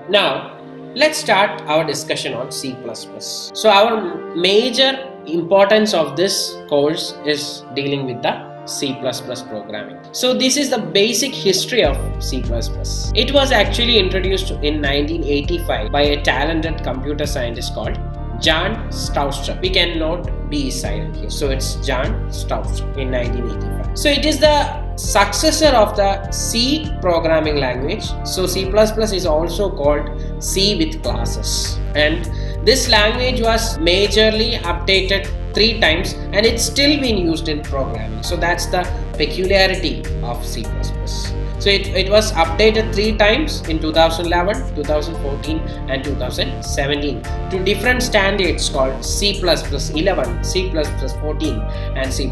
Now, let's start our discussion on C++. So our major importance of this course is dealing with the C++ programming. So this is the basic history of C++. It was actually introduced in 1985 by a talented computer scientist called John Stroustrup. We can note B silent here. So it's John Stroustrup in 1985. So it is the successor of the C programming language. So C++ is also called C with classes. And this language was majorly updated 3 times and it's still being used in programming. So that's the peculiarity of C++. So it was updated 3 times in 2011, 2014 and 2017 to different standards called C++ 11, C++ 14 and C++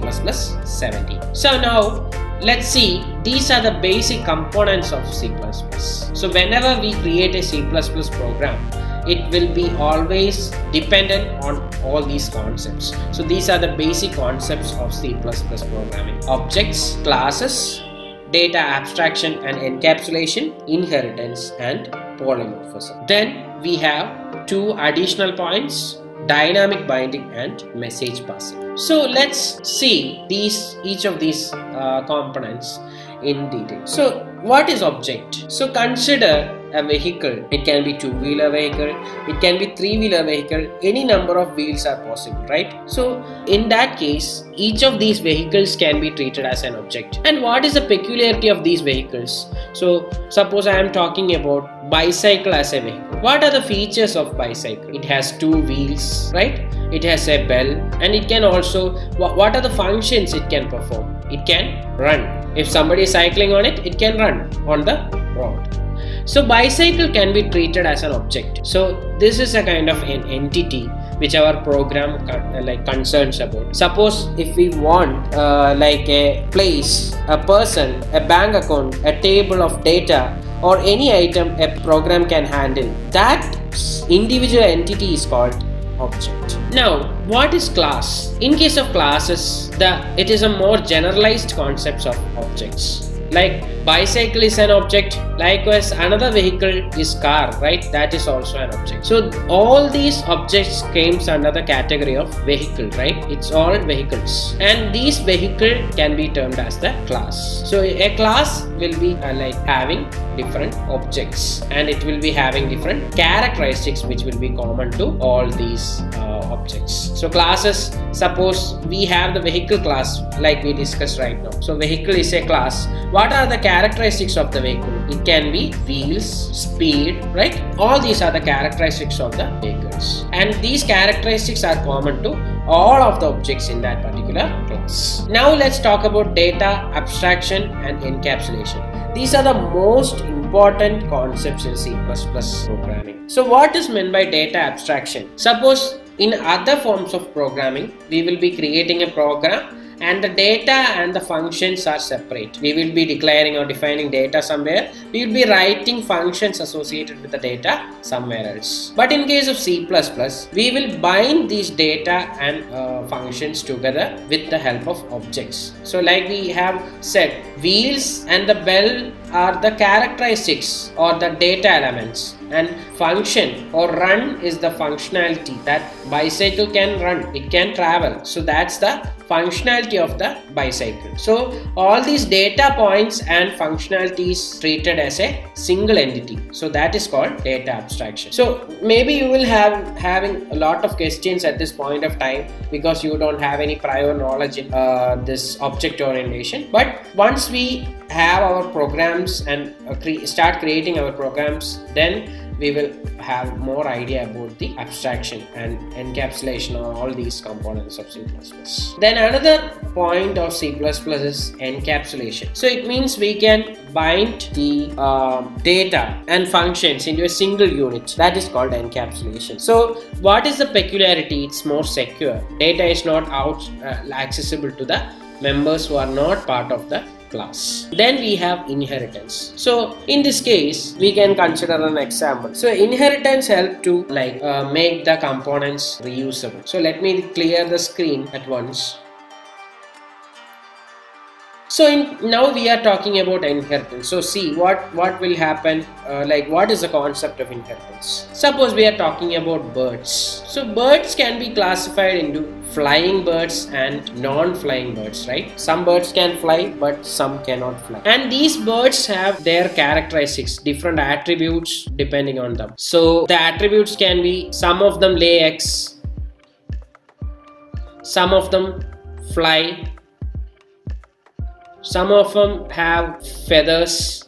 17. So now let's see, these are the basic components of C++. So whenever we create a C++ program, it will be always dependent on all these concepts. So these are the basic concepts of C++ programming: objects, classes, data abstraction and encapsulation, inheritance and polymorphism. Then we have 2 additional points: dynamic binding and message passing. So let's see each of these components in detail. So what is object? So consider a vehicle. It can be 2-wheeler vehicle, it can be 3-wheeler vehicle, any number of wheels are possible, right? So in that case, each of these vehicles can be treated as an object. And what is the peculiarity of these vehicles? So suppose I am talking about bicycle as a vehicle. What are the features of bicycle? It has 2 wheels, right? It has a bell, and it can also, what are the functions it can perform? It can run. If somebody is cycling on it, it can run on the road. So bicycle can be treated as an object. So this is a kind of an entity which our program concerns about. Suppose if we want like a place, a person, a bank account, a table of data or any item a program can handle, that individual entity is called object. Now, what is class? In case of classes, it is a more generalized concept of objects. Like bicycle is an object, likewise another vehicle is car, right? That is also an object. So all these objects comes under the category of vehicle, right? It's all vehicles, and these vehicle can be termed as the class. So a class will be like having different objects, and it will be having different characteristics which will be common to all these objects. So classes, suppose we have the vehicle class like we discussed right now. So vehicle is a class. What are the characteristics of the vehicle? It can be wheels, speed, right? All these are the characteristics of the vehicles, and these characteristics are common to all of the objects in that particular class. Now let's talk about data abstraction and encapsulation. These are the most important concepts in C++ programming. So what is meant by data abstraction? Suppose in other forms of programming, we will be creating a program and the data and the functions are separate. We will be declaring or defining data somewhere. We will be writing functions associated with the data somewhere else. But in case of C++, we will bind these data and functions together with the help of objects. So like we have said, wheels and the bell are the characteristics or the data elements, and function or run is the functionality. That bicycle can run, it can travel. So that's the functionality of the bicycle. So all these data points and functionalities treated as a single entity. So that is called data abstraction. So maybe you will having a lot of questions at this point of time because you don't have any prior knowledge in this object orientation. But once we have our programs and start creating our programs, then we will have more idea about the abstraction and encapsulation of all these components of C++. Then another point of C++ is encapsulation. So it means we can bind the data and functions into a single unit. That is called encapsulation. So what is the peculiarity? It's more secure. Data is not accessible to the members who are not part of the class. Then we have inheritance. So in this case we can consider an example. So inheritance help to make the components reusable. So let me clear the screen at once. So now we are talking about inheritance. So see what will happen, like what is the concept of inheritance. Suppose we are talking about birds. So birds can be classified into flying birds and non-flying birds, right? Some birds can fly but some cannot fly. And these birds have their characteristics, different attributes depending on them. So the attributes can be, some of them lay eggs, some of them fly, some of them have feathers.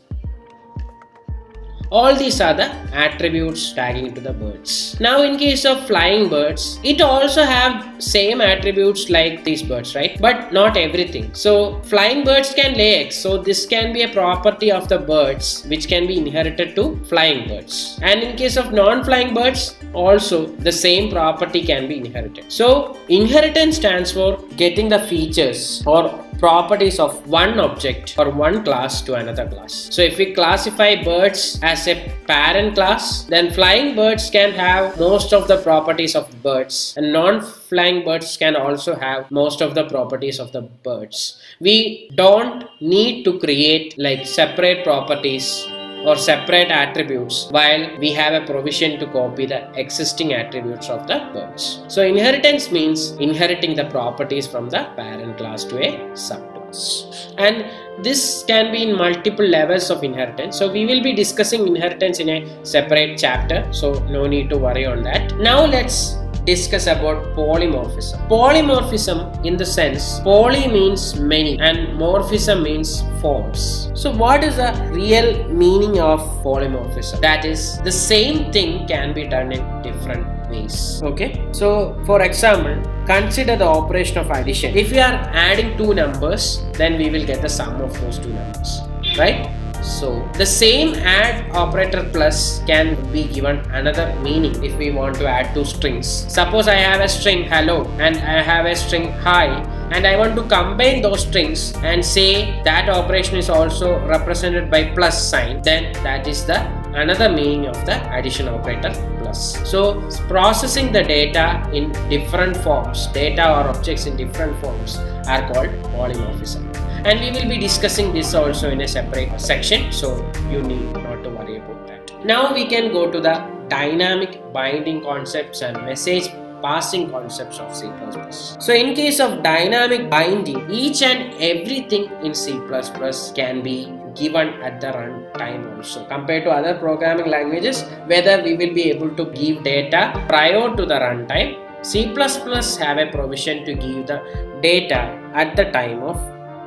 All these are the attributes tagging to the birds. Now in case of flying birds, it also have same attributes like these birds, right? But not everything. So flying birds can lay eggs. So this can be a property of the birds which can be inherited to flying birds. And in case of non-flying birds, also the same property can be inherited. So inheritance stands for getting the features or properties of one object or one class to another class. So if we classify birds as a parent class, then flying birds can have most of the properties of birds, and non-flying birds can also have most of the properties of the birds. We don't need to create like separate properties or separate attributes while we have a provision to copy the existing attributes of the birds. So inheritance means inheriting the properties from the parent class to a subclass. And this can be in multiple levels of inheritance. So we will be discussing inheritance in a separate chapter. So no need to worry on that. Now let's discuss about polymorphism. Polymorphism in the sense, poly means many and morphism means forms. So what is the real meaning of polymorphism? That is, the same thing can be done in different ways. Okay, so for example, consider the operation of addition. If we are adding two numbers, then we will get the sum of those two numbers, right? So the same add operator plus can be given another meaning if we want to add two strings. Suppose I have a string hello and I have a string hi, and I want to combine those strings and say that operation is also represented by plus sign, then that is the another meaning of the addition operator plus. So processing the data in different forms, data or objects in different forms are called polymorphism. And we will be discussing this also in a separate section, so you need not to worry about that. Now we can go to the dynamic binding concepts and message passing concepts of C++. So in case of dynamic binding, each and everything in C++ can be given at the runtime also. Compared to other programming languages, whether we will be able to give data prior to the runtime, C++ have a provision to give the data at the time of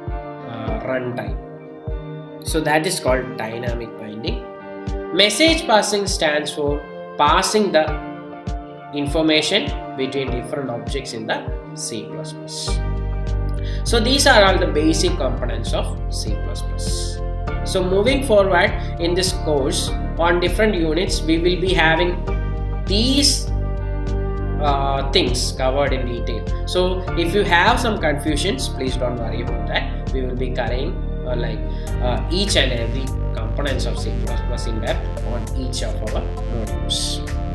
runtime. So that is called dynamic binding. Message passing stands for passing the information between different objects in the C++. So these are all the basic components of C++. So moving forward in this course, on different units, we will be having these things covered in detail. So if you have some confusions, please don't worry about that. We will be covering each and every components of C++ in depth on each of our modules.